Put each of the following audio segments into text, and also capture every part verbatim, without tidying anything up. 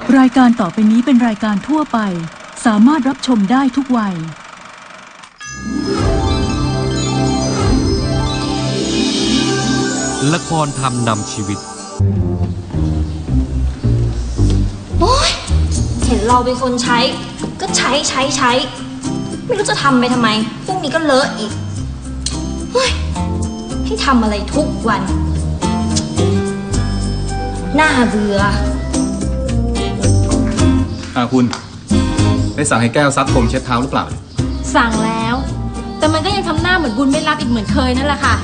รายการต่อไปนี้เป็นรายการทั่วไปสามารถรับชมได้ทุกวัยละครธรรมนำชีวิตโอ๊ยเห็นเราเป็นคนใช้ก็ใช้ใช้ใช้ไม่รู้จะทำไปทำไมพวกนี้ก็เลอะอีกเฮ้ยให้ทำอะไรทุกวันน่าเบื่ออ่าคุณได้สั่งให้แก้วซักผมเช็ดเท้าหรือเปล่าสั่งแล้วแต่มันก็ยังทำหน้าเหมือนบุญไม่รับอีกเหมือนเคยนั่นแหละค่ะ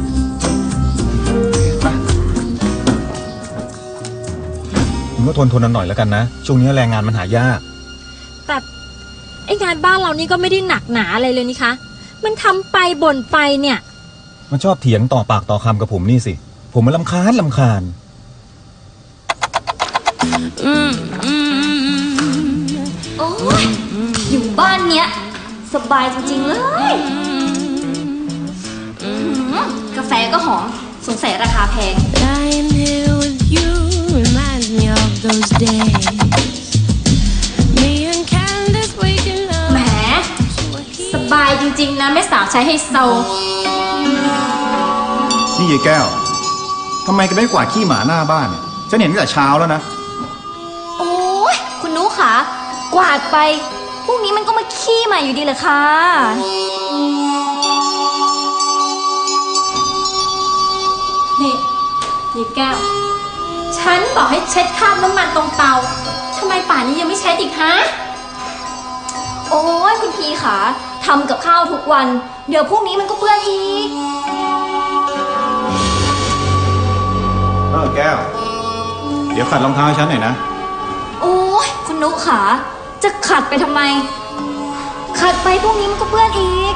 คุณก็ทนทนหน่อยแล้วกันนะช่วงนี้แรงงานมันหายากแต่ไองานบ้านเรานี่ก็ไม่ได้หนักหนาอะไรเลยนี่คะมันทำไปบ่นไปเนี่ยมันชอบเถียงต่อปากต่อคำกับผมนี่สิผมมันรำคาญรำคาญอืมอืมโอ้ยอยู่บ้านเนี้ยสบายจริงๆเลยกาแฟก็หอมสงสัยราคาแพงแหมสบายจริงๆนะแม่สาวใช้ให้โซนี่ยายแก้วทำไมแกไม่กวาดขี้หมาหน้าบ้านเนี่ยฉันเห็นตั้งแต่เช้าแล้วนะโอ้ยคุณนุ๊กค่ะกวาดไปพรุ่งนี้มันก็มาขี้ใหม่อยู่ดีเลยค่ะนี่ยายแก้วฉันบอกให้เช็ดคราบน้ำมันตรงเตาทำไมป่านนี้ยังไม่เช็ดอีกฮะโอ้ยคุณพีค่ะทำกับข้าวทุกวันเดี๋ยวพรุ่งนี้มันก็เปื้อนอีกเออแก้วเดี๋ยวขัดรองเท้าให้ฉันหน่อยนะโอ้ยคุณนุ๊กค่ะจะขัดไปทำไมขัดไปพรุ่งนี้มันก็เปื้อนอีก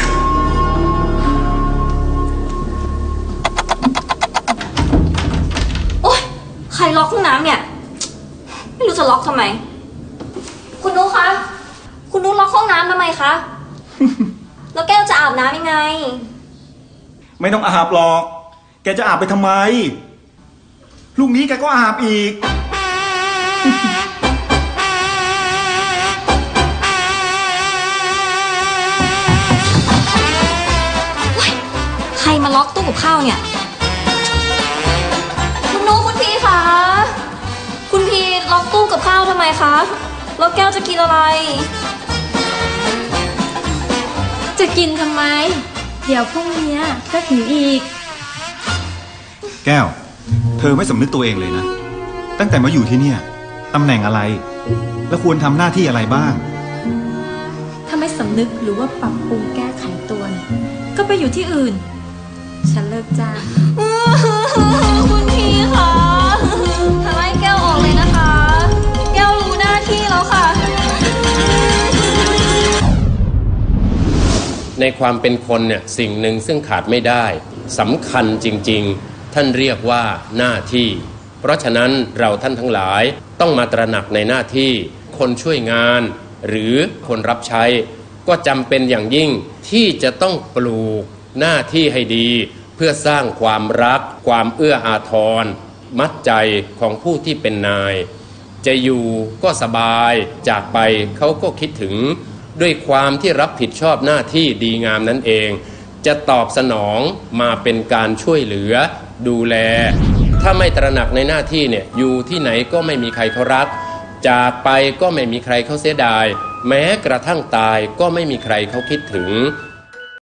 โอ๊ยใครล็อกห้องน้ำเนี่ยไม่รู้จะล็อกทำไมคุณนุ๊กคะคุณนุ๊กล็อกห้องน้ำทำไมคะแล้วแก้วจะอาบน้ำยังไงไม่ต้องอาบหรอกแกจะอาบไปทำไมลูกนี้แกก็อาบอีกใครมาล็อกตู้กับข้าวเนี่ยคุณนุ๊กคุณพีคะคุณพีล็อกตู้กับข้าวทำไมคะแล้วแก้วจะกินอะไรจะกินทำไมเดี๋ยวพรุ่งนี้ก็หิวอีกแก้วเธอไม่สำนึกตัวเองเลยนะตั้งแต่มาอยู่ที่เนี่ยตำแหน่งอะไรแล้วควรทำหน้าที่อะไรบ้างถ้าไม่สำนึกหรือว่าปรับปรุงแก้ไขตัวเนี่ยก็ไปอยู่ที่อื่นฉันเลิกจ้างคุณพี่คะทำให้แก้วออกเลยนะคะแก้วรู้หน้าที่แล้วค่ะในความเป็นคนเนี่ยสิ่งหนึ่งซึ่งขาดไม่ได้สำคัญจริงๆท่านเรียกว่าหน้าที่เพราะฉะนั้นเราท่านทั้งหลายต้องมาตระหนักในหน้าที่คนช่วยงานหรือคนรับใช้ก็จำเป็นอย่างยิ่งที่จะต้องปลูกหน้าที่ให้ดีเพื่อสร้างความรักความเอื้ออาทรมัดใจของผู้ที่เป็นนายจะอยู่ก็สบายจากไปเขาก็คิดถึงด้วยความที่รับผิดชอบหน้าที่ดีงามนั้นเองจะตอบสนองมาเป็นการช่วยเหลือดูแลถ้าไม่ตระหนักในหน้าที่เนี่ยอยู่ที่ไหนก็ไม่มีใครเขารักจากไปก็ไม่มีใครเขาเสียดายแม้กระทั่งตายก็ไม่มีใครเขาคิดถึง